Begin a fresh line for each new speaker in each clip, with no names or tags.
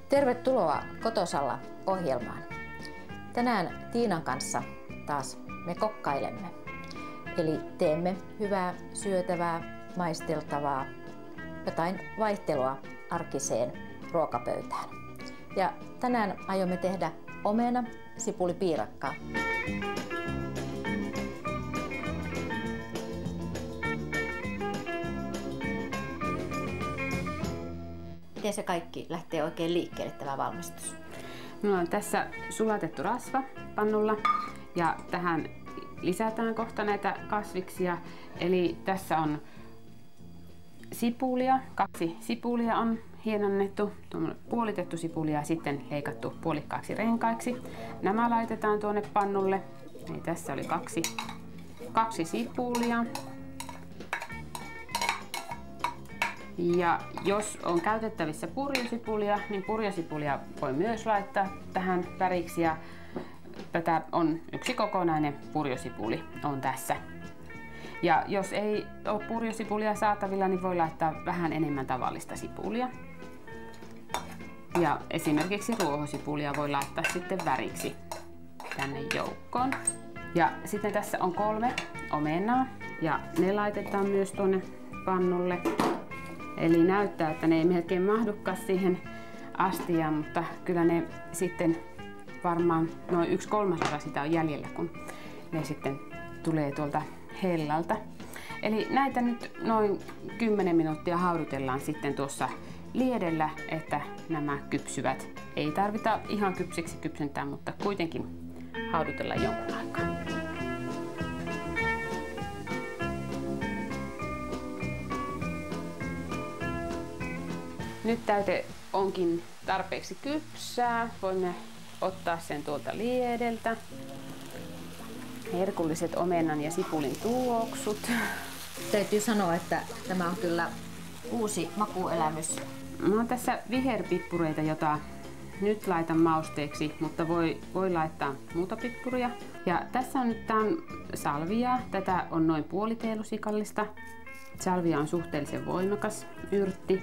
Tervetuloa Kotosalla ohjelmaan. Tänään Tiinan kanssa taas me kokkailemme. Eli teemme hyvää, syötävää, maisteltavaa, jotain vaihtelua arkiseen ruokapöytään. Ja tänään aiomme tehdä omena sipulipiirakkaa. Miten se kaikki lähtee oikein liikkeelle, tämä valmistus?
Minulla on tässä sulatettu rasva pannulla ja tähän lisätään kohta näitä kasviksia. Eli tässä on sipulia, 2 sipulia on hienonnettu, puolitettu sipulia ja sitten leikattu puolikkaaksi renkaiksi. Nämä laitetaan tuonne pannulle. Eli tässä oli kaksi sipulia. Ja jos on käytettävissä purjosipulia, niin purjosipulia voi myös laittaa tähän väriksi. Ja tätä on yksi kokonainen purjosipuli on tässä. Ja jos ei ole purjosipulia saatavilla, niin voi laittaa vähän enemmän tavallista sipulia. Ja esimerkiksi ruohosipulia voi laittaa sitten väriksi tänne joukkoon. Ja sitten tässä on 3 omenaa ja ne laitetaan myös tuonne pannulle. Eli näyttää, että ne ei melkein mahdukaan siihen astiaan, mutta kyllä ne sitten varmaan noin 1/3 sitä on jäljellä, kun ne sitten tulee tuolta hellalta. Eli näitä nyt noin 10 minuuttia haudutellaan sitten tuossa liedellä, että nämä kypsyvät. Ei tarvita ihan kypsiksi kypsyntää, mutta kuitenkin haudutella jonkun aikaa. Nyt täyte onkin tarpeeksi kypsää. Voimme ottaa sen tuolta liedeltä. Herkulliset omenan ja sipulin tuoksut.
Täytyy sanoa, että tämä on kyllä uusi makuelämys.
Mä oon tässä viherpippureita, jota nyt laitan mausteeksi, mutta voi laittaa muuta pippuria. Ja tässä on nyt salviaa. Tätä on noin puoli teelusikallista. Salvia on suhteellisen voimakas yrtti.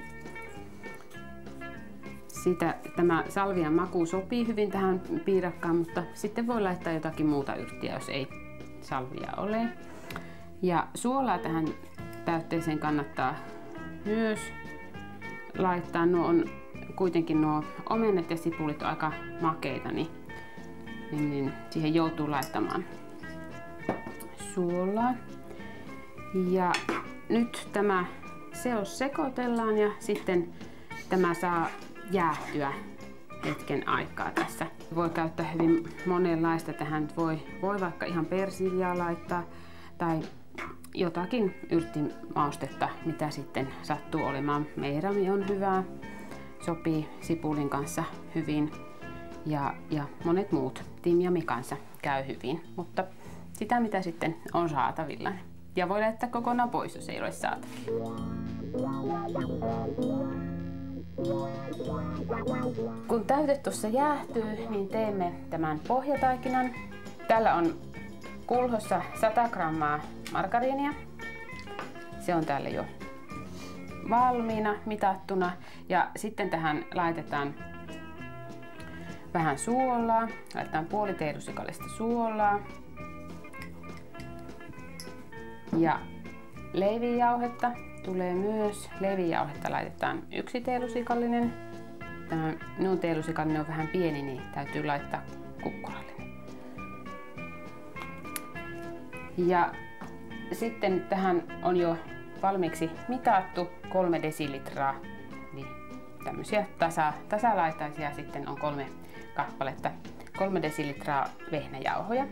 Tämä salvian maku sopii hyvin tähän piirakkaan, mutta sitten voi laittaa jotakin muuta yrttiä, jos ei salvia ole. Ja suolaa tähän täytteeseen kannattaa myös laittaa. Kuitenkin nuo omenat ja sipulit on aika makeita, niin siihen joutuu laittamaan suolaa. Ja nyt tämä seos sekoitellaan ja sitten tämä saa jäähtyä hetken aikaa tässä. Voi käyttää hyvin monenlaista tähän. Voi vaikka ihan persiljaa laittaa tai jotakin yrttimaustetta, mitä sitten sattuu olemaan. Meirami on hyvää, sopii sipulin kanssa hyvin ja monet muut. Timjami kanssa käy hyvin, mutta sitä mitä sitten on saatavilla. Ja voi laittaa kokonaan pois, jos ei ole saatavilla. Kun täyte tuossa jäähtyy, niin teemme tämän pohjataikinan. Täällä on kulhossa 100 grammaa margariinia. Se on täällä jo valmiina mitattuna. Ja sitten tähän laitetaan vähän suolaa. Laitetaan puoli teelusikallista suolaa. Ja leivinjauhetta tulee myös. Leivinjauhetta laitetaan 1 teelusikallinen. Tämä minun teelusikallinen on vähän pieni, niin täytyy laittaa kukkurallinen. Ja sitten tähän on jo valmiiksi mitattu 3 desilitraa. Niin tämmöisiä tasalaitaisia sitten on 3 kappaletta. 3 desilitraa vehnäjauhoja.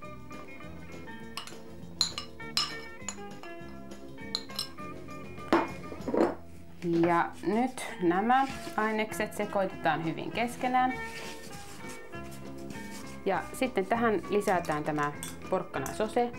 Ja nyt nämä ainekset sekoitetaan hyvin keskenään. Ja sitten tähän lisätään tämä porkkanasose.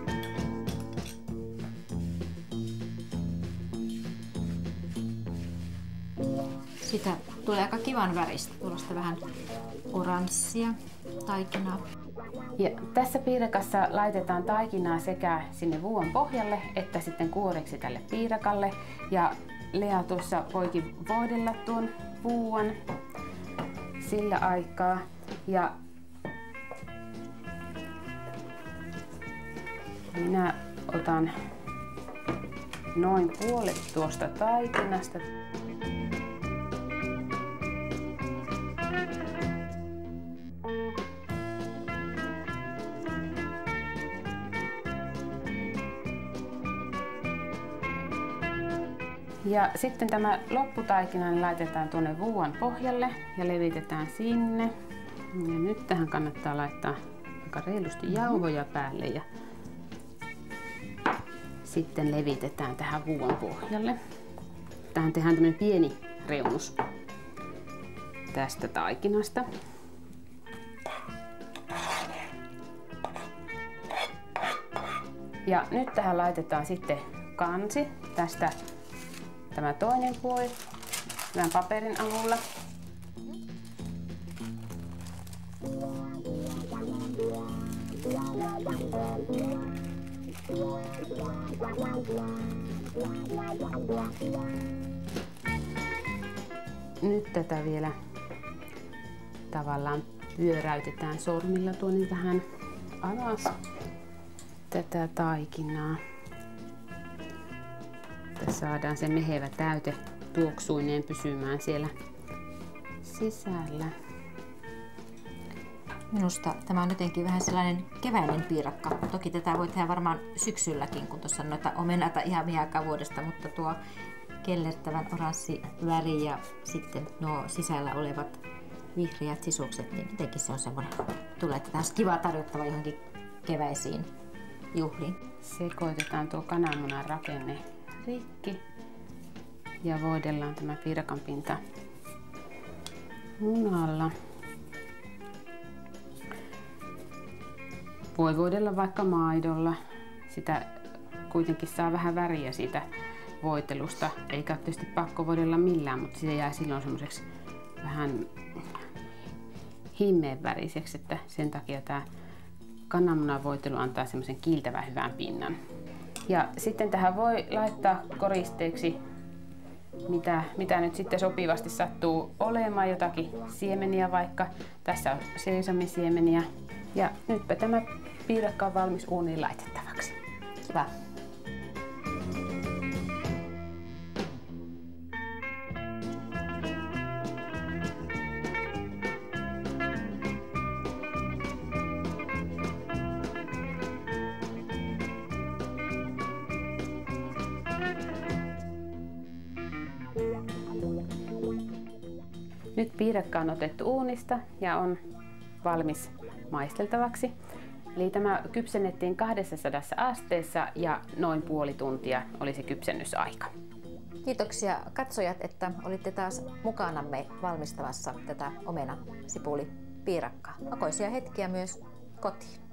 Sitä tulee aika kivan väristä, tuollaista vähän oranssia taikinaa.
Ja tässä piirakassa laitetaan taikinaa sekä sinne vuon pohjalle että sitten kuoreksi tälle piirakalle. Ja Lea tuossa voikin voidella tuon vuon sillä aikaa. Ja minä otan noin puolet tuosta taikinasta. Ja sitten tämä lopputaikina laitetaan tuonne vuuan pohjalle ja levitetään sinne. Ja nyt tähän kannattaa laittaa aika reilusti jauhoja päälle ja sitten levitetään tähän vuuan pohjalle. Tähän tehdään tämmöinen pieni reunus tästä taikinasta. Ja nyt tähän laitetaan sitten kansi tästä. Tämä toinen puoli tämän paperin avulla. Nyt tätä vielä tavallaan pyöräytetään sormilla tuonne vähän alas tätä taikinaa. Saadaan se mehevä täyte tuoksuineen pysymään siellä sisällä.
Minusta tämä on jotenkin vähän sellainen keväinen piirakka. Toki tätä voi tehdä varmaan syksylläkin, kun tuossa on noita omenata ihan mihin aikaa vuodesta, mutta tuo kellertävän oranssi väri ja sitten nuo sisällä olevat vihreät sisukset, niin jotenkin se on semmoinen, tulee tätä kiva tarjottava johonkin keväisiin juhliin.
Sekoitetaan tuo kananmunan rakenne rikki ja voidellaan tämä piirakan pinta munalla. Voi voidella vaikka maidolla. Sitä kuitenkin saa vähän väriä siitä voitelusta. Eikä ole tietysti pakko voidella millään, mutta se jää silloin semmoiseksi vähän himmeenväriseksi, että sen takia tämä kananmunan voitelu antaa semmoisen kiiltävän hyvän pinnan. Ja sitten tähän voi laittaa koristeeksi mitä nyt sitten sopivasti sattuu olemaan, jotakin siemeniä vaikka. Tässä on seesamisiemeniä. Ja nytpä tämä piirakka on valmis uuniin laitettavaksi.
Hyvä.
Nyt piirakka on otettu uunista ja on valmis maisteltavaksi. Eli tämä kypsennettiin 200 asteessa ja noin puoli tuntia oli se kypsennysaika.
Kiitoksia katsojat, että olitte taas mukanamme valmistavassa tätä omena-sipuli-piirakkaa. Makoisia hetkiä myös kotiin.